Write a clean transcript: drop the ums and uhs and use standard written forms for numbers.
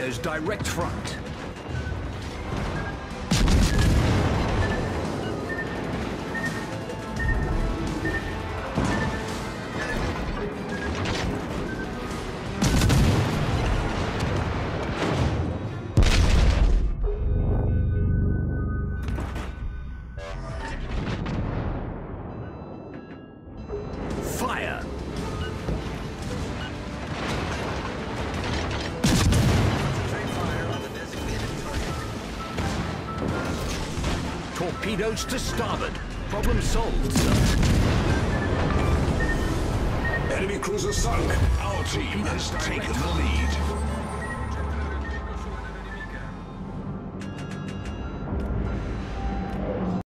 Torpedoes direct front. Fire! Torpedoes to starboard. Problem solved, sir. Enemy cruiser sunk. Our team has taken the lead.